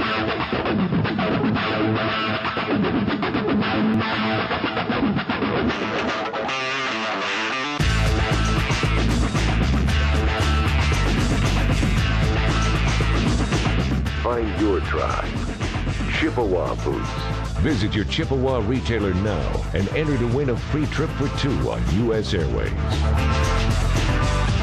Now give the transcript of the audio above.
Find your tribe. Chippewa Boots. Visit your Chippewa retailer now and enter to win a free trip for two on U.S. Airways.